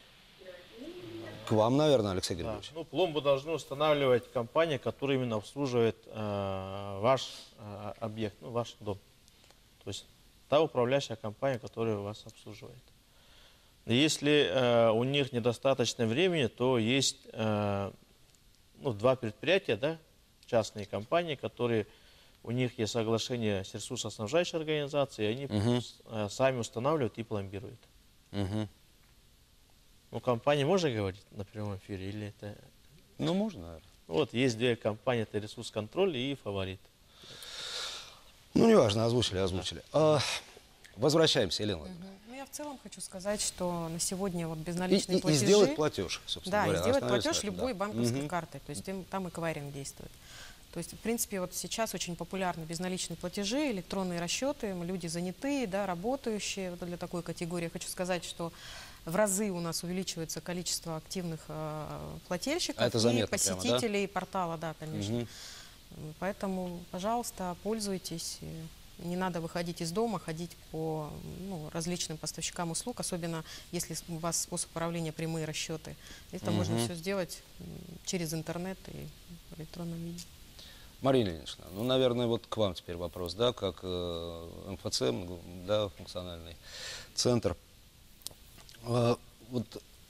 К вам, наверное, Алексей Да. Григорьевич. Ну, пломбу должны устанавливать компания, которая именно обслуживает э, ваш э, объект, ну, ваш дом. То есть та управляющая компания, которая вас обслуживает. И если э, у них недостаточно времени, то есть э, ну, два предприятия, да, частные компании, которые у них есть соглашение с ресурсоснабжающей организацией, и они Мгм. э, сами устанавливают и пломбируют. Мгм. Ну, компании можно говорить на прямом эфире или это... Ну, можно, наверное. Вот, есть две компании, это Ресурс Контроль и Фаворит. Ну, неважно, озвучили, озвучили. А, возвращаемся, Елена Владимировна. Ну, я в целом хочу сказать, что на сегодня вот И, безналичные и- и платежи... сделать платеж, собственно Да, и говоря. сделать Остановились платеж на этом, любой да. банковской Мгм. картой. То есть им- там эквайринг действует. То есть, в принципе, вот сейчас очень популярны безналичные платежи, электронные расчеты. Люди занятые, да, работающие. Вот для такой категории я хочу сказать, что в разы у нас увеличивается количество активных э, плательщиков А это и заметно прямо, да? посетителей портала, да, конечно. Мгм. Поэтому, пожалуйста, пользуйтесь. И Не надо выходить из дома, ходить по ну, различным поставщикам услуг, особенно если у вас способ управления прямые расчеты. Это можно Мгм. все сделать м, через интернет и в электронном виде. Мария Ильинична, ну, наверное, вот к вам теперь вопрос, да, как э, эм эф цэ, м, да, функциональный центр. А, вот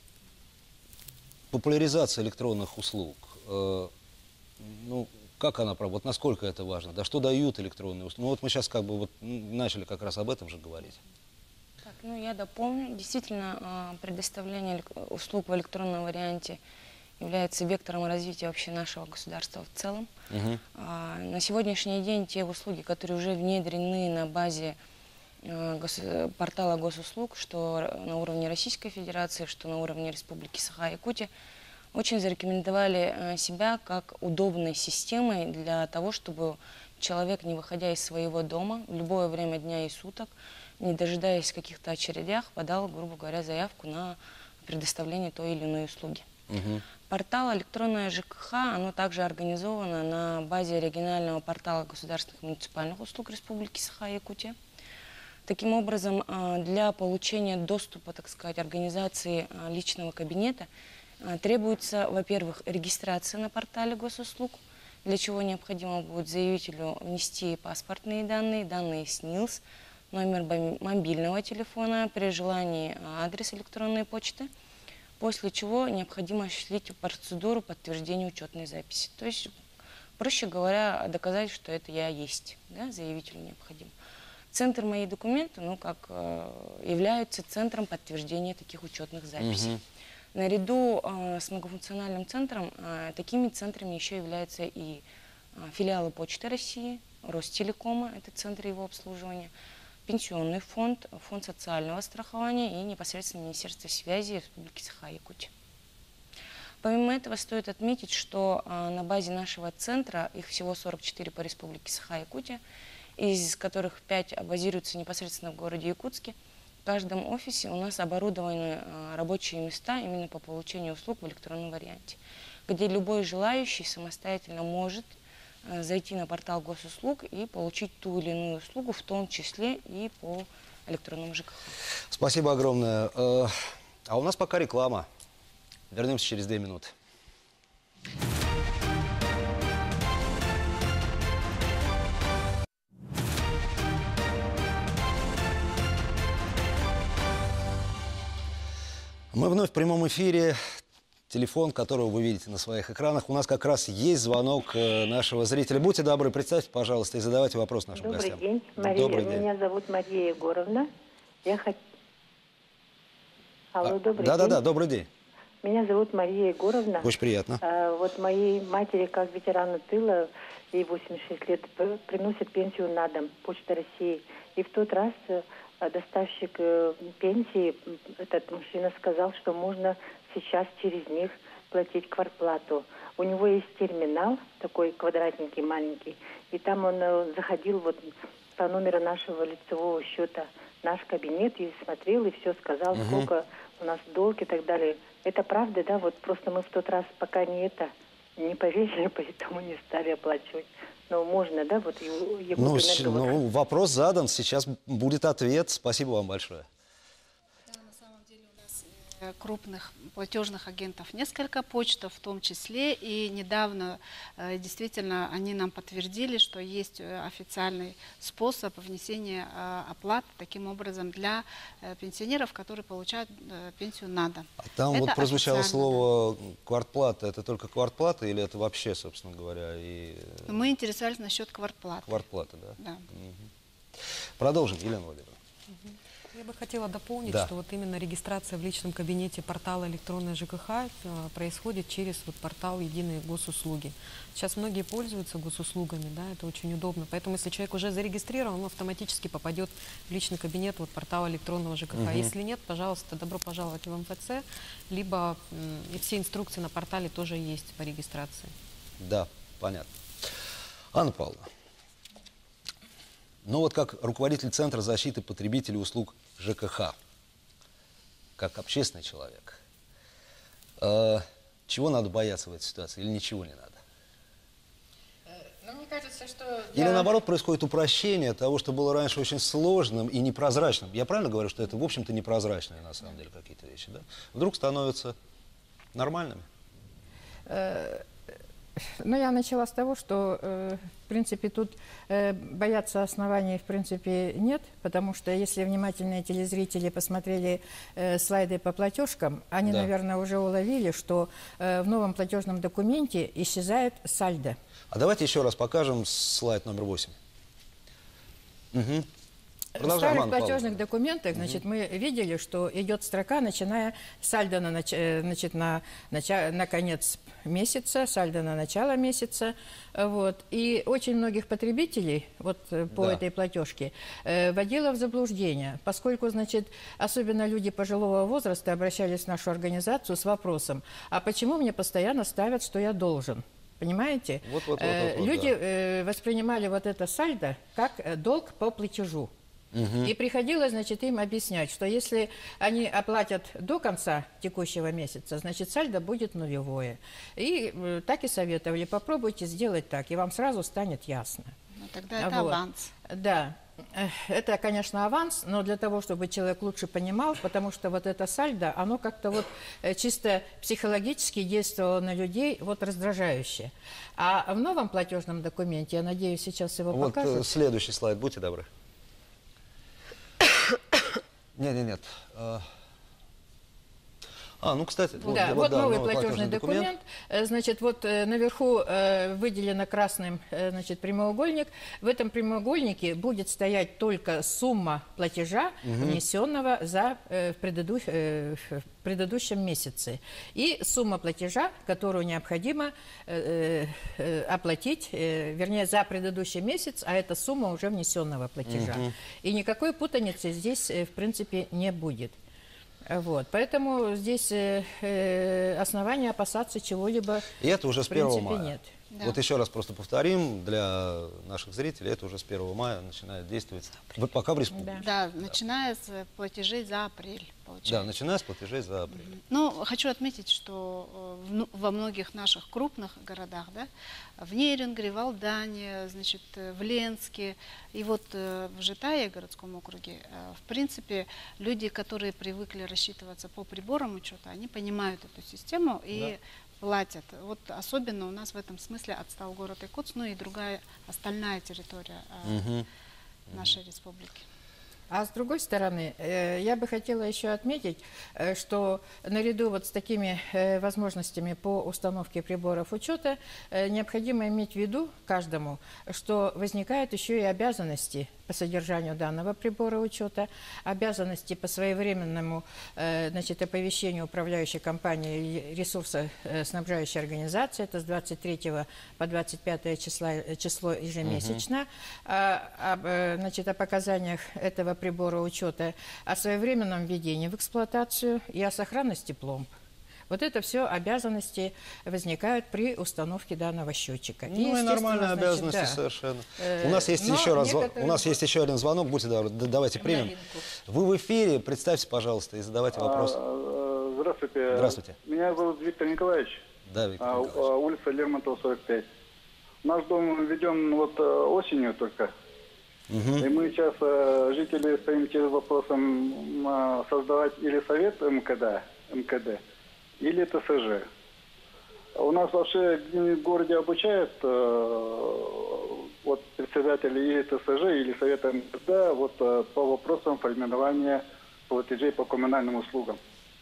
популяризация электронных услуг, э, ну, как она, вот насколько это важно, да, что дают электронные услуги? Ну, вот мы сейчас как бы вот м, начали как раз об этом же говорить. Так, ну я дополню. Действительно, а, предоставление элек- услуг в электронном варианте является вектором развития вообще нашего государства в целом. Мгм. А, На сегодняшний день те услуги, которые уже внедрены на базе э, гос- э, портала госуслуг, что р- на уровне Российской Федерации, что на уровне Республики Саха-Якутия, очень зарекомендовали э, себя как удобной системой для того, чтобы человек, не выходя из своего дома, в любое время дня и суток, не дожидаясь каких-то очередях, подал, грубо говоря, заявку на предоставление той или иной услуги. Мгм. Портал «Электронная ЖКХ», оно также организовано на базе регионального портала государственных муниципальных услуг Республики Саха-Якутия. Таким образом, а, для получения доступа, так сказать, организации а, личного кабинета а, требуется, во-первых, регистрация на портале госуслуг, для чего необходимо будет заявителю внести паспортные данные, данные СНИЛС, номер бом- мобильного телефона, при желании а, адрес электронной почты, после чего необходимо осуществить процедуру подтверждения учетной записи. То есть, проще говоря, доказать, что это я есть, да, заявителю необходимо. Центр «Мои документы», ну, как э, являются центром подтверждения таких учетных записей. Мгм. Наряду э, с многофункциональным центром э, такими центрами еще являются и э, филиалы Почты России, Ростелекома, это центр его обслуживания, Пенсионный фонд, фонд социального страхования и непосредственно Министерство связи Республики Саха-Якутия. Помимо этого стоит отметить, что э, на базе нашего центра, их всего сорок четыре по Республике Саха-Якутия, из которых пять базируются непосредственно в городе Якутске, в каждом офисе у нас оборудованы э, рабочие места именно по получению услуг в электронном варианте, где любой желающий самостоятельно может э, зайти на портал госуслуг и получить ту или иную услугу, в том числе и по электронному ЖКХ. Спасибо огромное. Э, А у нас пока реклама. Вернемся через две минуты. Мы вновь в прямом эфире. Телефон, которого вы видите на своих экранах. У нас как раз есть звонок нашего зрителя. Будьте добры, представьте, пожалуйста, и задавайте вопрос нашим Добрый гостям. день. Мария, Добрый день. Меня зовут Мария Егоровна. Я хот... Алло, А, добрый да, день. Да, да, добрый день. Меня зовут Мария Егоровна. Очень приятно. А, вот моей матери, как ветерану тыла, ей восемьдесят шесть лет, приносят пенсию на дом, Почта России. И в тот раз доставщик пенсии, этот мужчина, сказал, что можно сейчас через них платить квартплату. У него есть терминал, такой квадратненький, маленький, и там он заходил вот по номеру нашего лицевого счета, наш кабинет, и смотрел, и все сказал, угу. сколько у нас долг и так далее. Это правда, да? Вот просто мы в тот раз пока не это, не поверили, поэтому не стали оплачивать. Но можно, да? Вот его, его ну, примерно, ну, вот... вопрос задан, сейчас будет ответ. Спасибо вам большое. Крупных платежных агентов несколько, почта в том числе, и недавно э, действительно они нам подтвердили, что есть официальный способ внесения э, оплат таким образом для э, пенсионеров, которые получают э, пенсию на дом. А там это вот прозвучало официально, слово квартплата. Это только квартплата или это вообще, собственно говоря? И... Мы интересовались насчет квартплаты. Квартплата, да? Да. Угу. Продолжим, Елена Владимировна. Угу. Я бы хотела дополнить, да. что вот именно регистрация в личном кабинете портала электронной ЖКХ происходит через вот портал «Единые госуслуги». Сейчас многие пользуются госуслугами, да, это очень удобно. Поэтому если человек уже зарегистрирован, он автоматически попадет в личный кабинет вот портала электронного ЖКХ. Угу. Если нет, пожалуйста, добро пожаловать в МФЦ, либо и все инструкции на портале тоже есть по регистрации. Да, понятно. Анна Павловна. Ну вот как руководитель Центра защиты потребителей услуг ЖКХ, как общественный человек, э, чего надо бояться в этой ситуации или ничего не надо? Ну, мне кажется, что... Или для... наоборот происходит упрощение того, что было раньше очень сложным и непрозрачным. Я правильно говорю, что это, в общем-то, непрозрачные на самом деле какие-то вещи, да? Вдруг становятся нормальными? Ну, я начала с того, что, э, в принципе, тут э, бояться оснований, в принципе, нет, потому что если внимательные телезрители посмотрели э, слайды по платежкам, они, да. наверное, уже уловили, что э, в новом платежном документе исчезает сальдо. А давайте еще раз покажем слайд номер восемь. Угу. В старых платежных документах, значит, угу. мы видели, что идет строка, начиная сальдо на, нач... значит, на, нача... на конец месяца, сальдо на начало месяца. Вот. И очень многих потребителей вот, по да. этой платежке э, вводило в заблуждение, поскольку, значит, особенно люди пожилого возраста обращались в нашу организацию с вопросом, а почему мне постоянно ставят, что я должен? Понимаете? Вот, вот, вот, э, вот, вот, люди да. э, воспринимали вот это сальдо как долг по платежу. Угу. И приходилось, значит, им объяснять, что если они оплатят до конца текущего месяца, значит, сальдо будет нулевое. И э, так и советовали, попробуйте сделать так, и вам сразу станет ясно. Ну, тогда это вот. Аванс. Да. Это, конечно, аванс, но для того, чтобы человек лучше понимал, потому что вот это сальдо, оно как-то вот чисто психологически действовало на людей вот раздражающе. А в новом платежном документе, я надеюсь, сейчас его вот покажут. Вот следующий слайд, будьте добры. Нет, нет, нет. А, ну, кстати, да, вот, вот, вот да, новый, новый платежный, платежный документ. документ. Значит, вот наверху выделено красным, значит, прямоугольник. В этом прямоугольнике будет стоять только сумма платежа, угу. внесенного за, в, предыду, в предыдущем месяце. И сумма платежа, которую необходимо оплатить, вернее, за предыдущий месяц, а это сумма уже внесенного платежа. Угу. И никакой путаницы здесь, в принципе, не будет. Вот, поэтому здесь э, э, основания опасаться чего-либо и это уже с первого мая. Нет. Да. Вот еще раз просто повторим для наших зрителей, это уже с первого мая начинает действовать, вот пока в республике. Да, да, начиная с платежей за апрель. Получается. Да, начиная с платежей за апрель. Mm-hmm. Ну, хочу отметить, что в, во многих наших крупных городах, да, в Нерюнгри, в Алдане, значит, в Ленске и вот в Житае, городском округе, в принципе, люди, которые привыкли рассчитываться по приборам учета, они понимают эту систему и да. платят. Вот особенно у нас в этом смысле отстал город Якутск, ну и другая остальная территория угу. нашей республики. А с другой стороны, я бы хотела еще отметить, что наряду вот с такими возможностями по установке приборов учета необходимо иметь в виду каждому, что возникают еще и обязанности по содержанию данного прибора учета, обязанности по своевременному значит, оповещению управляющей компании ресурсоснабжающей организации, это с двадцать третьего по двадцать пятое числа, число ежемесячно, угу. а, значит, о показаниях этого прибора учета, о своевременном введении в эксплуатацию и о сохранности пломб. Вот это все обязанности возникают при установке данного счетчика. Ну и, и нормальные значит, обязанности да. совершенно. Э, у нас есть еще раз, некоторые... у нас есть еще один звонок, будьте добры, давайте примем. Вы в эфире, представьте, пожалуйста, и задавайте вопрос. А, здравствуйте. Здравствуйте. Меня зовут Виктор Николаевич. Да, Виктор Николаевич. А, улица Лермонтова, сорок пять. Наш дом введен вот осенью только. Угу. И мы сейчас, жители, стоим перед вопросом создавать или совет МКД, МКД, или ТСЖ. У нас вообще в городе обучают вот, председателей или ТСЖ, или совета МКД вот, по вопросам формирования платежей по коммунальным услугам.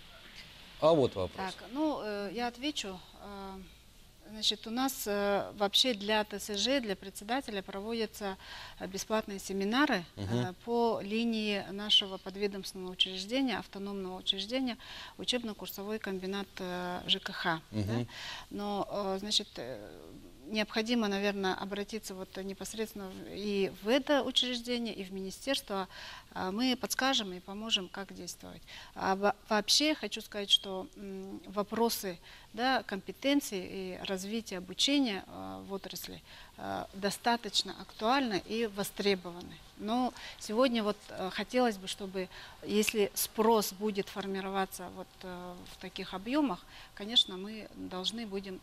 А вот вопрос. Так, ну, я отвечу. Значит, у нас э, вообще для ТСЖ, для председателя проводятся бесплатные семинары угу. э, по линии нашего подведомственного учреждения, автономного учреждения, учебно-курсовой комбинат э, ЖКХ. Угу. Да? Но, э, значит, э, необходимо, наверное, обратиться вот непосредственно и в это учреждение, и в министерство. Мы подскажем и поможем, как действовать. А вообще хочу сказать, что вопросы да, компетенции и развития обучения в отрасли достаточно актуальны и востребованы. Но сегодня вот хотелось бы, чтобы, если спрос будет формироваться вот в таких объемах, конечно, мы должны будем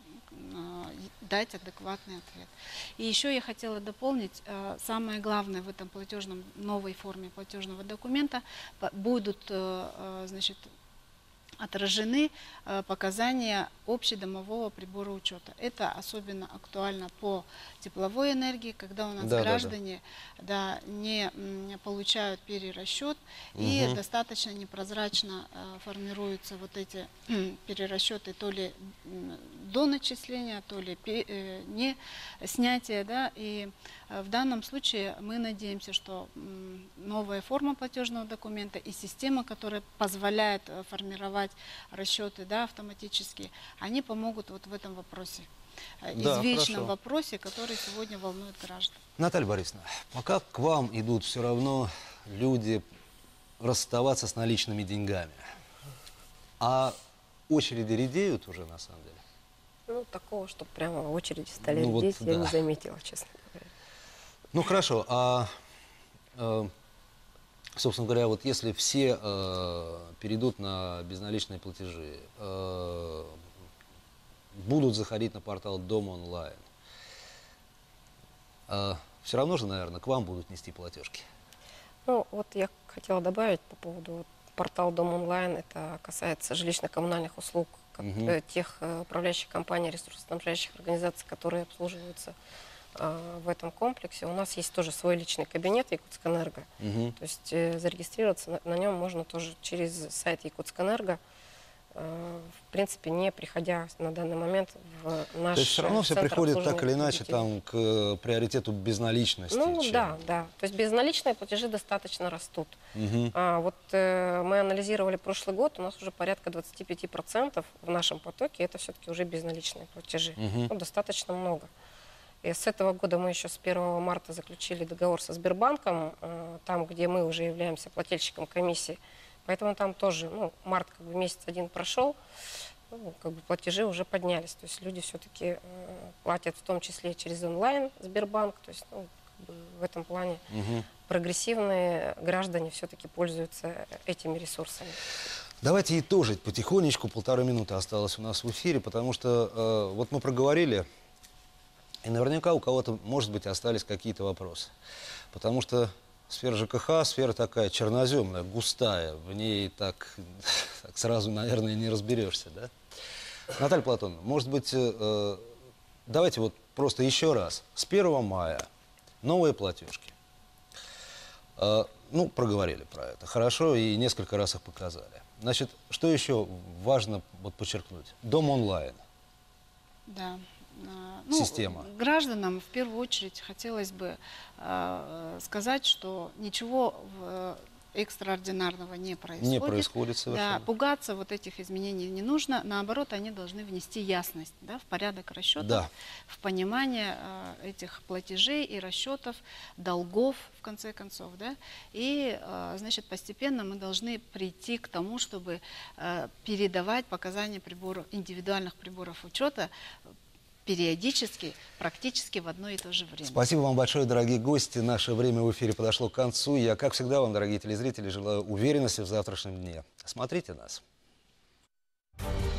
дать адекватный ответ. И еще я хотела дополнить, самое главное в этом платежном, новой форме платежного документа будут, значит, отражены показания общедомового прибора учета. Это особенно актуально по тепловой энергии, когда у нас да, граждане да, да. Да, не получают перерасчет угу. и достаточно непрозрачно формируются вот эти перерасчеты то ли до начисления, то ли не снятия. Да, и в данном случае мы надеемся, что новая форма платежного документа и система, которая позволяет формировать расчеты да, автоматически, они помогут вот в этом вопросе. Да, извечном хорошо. вопросе, который сегодня волнует граждан. Наталья Борисовна, пока к вам идут все равно люди расставаться с наличными деньгами, а очереди редеют уже на самом деле? Ну, такого, чтобы прямо очереди стали ну, редеть, вот, я да. не заметила, честно говоря. Ну, хорошо, а... Э, собственно говоря, вот если все э, перейдут на безналичные платежи, э, будут заходить на портал Дом онлайн, э, все равно же, наверное, к вам будут нести платежки. Ну, вот я хотела добавить по поводу вот, портал Дом онлайн, это касается жилищно-коммунальных услуг, угу. тех э, управляющих компаний, ресурсоснабжающих организаций, которые обслуживаются в этом комплексе. У нас есть тоже свой личный кабинет Якутскэнерго. Угу. То есть э, зарегистрироваться на, на нем можно тоже через сайт Якутскэнерго, э, в принципе, не приходя на данный момент в наш. То есть все равно все приходит так или иначе там, к э, приоритету безналичности. Ну чем... да, да. То есть безналичные платежи достаточно растут. Угу. А, вот э, мы анализировали прошлый год, у нас уже порядка двадцати пяти процентов в нашем потоке это все-таки уже безналичные платежи. Угу. Ну, достаточно много. И с этого года мы еще с первого марта заключили договор со Сбербанком, там, где мы уже являемся плательщиком комиссии. Поэтому там тоже, ну, март как бы месяц один прошел, ну, как бы платежи уже поднялись. То есть люди все-таки платят в том числе через онлайн Сбербанк. То есть ну, как бы в этом плане угу. прогрессивные граждане все-таки пользуются этими ресурсами. Давайте итожить потихонечку. Полторы минуты осталось у нас в эфире, потому что э, вот мы проговорили. И наверняка у кого-то, может быть, остались какие-то вопросы. Потому что сфера ЖКХ, сфера такая черноземная, густая. В ней так, так сразу, наверное, не разберешься, да? Наталья Платоновна, может быть, э, давайте вот просто еще раз. С первого мая новые платежки. Э, ну, проговорили про это. Хорошо, и несколько раз их показали. Значит, что еще важно вот, подчеркнуть? Дом онлайн. Да. Ну, Система. Гражданам в первую очередь хотелось бы э, сказать, что ничего в, экстраординарного не происходит. Не происходит совершенно. Да, пугаться вот этих изменений не нужно. Наоборот, они должны внести ясность, да, в порядок расчетов, да. в понимание э, этих платежей и расчетов, долгов, в конце концов. Да? И, э, значит, постепенно мы должны прийти к тому, чтобы э, передавать показания приборов, индивидуальных приборов учета периодически, практически в одно и то же время. Спасибо вам большое, дорогие гости. Наше время в эфире подошло к концу. Я, как всегда, вам, дорогие телезрители, желаю уверенности в завтрашнем дне. Смотрите нас.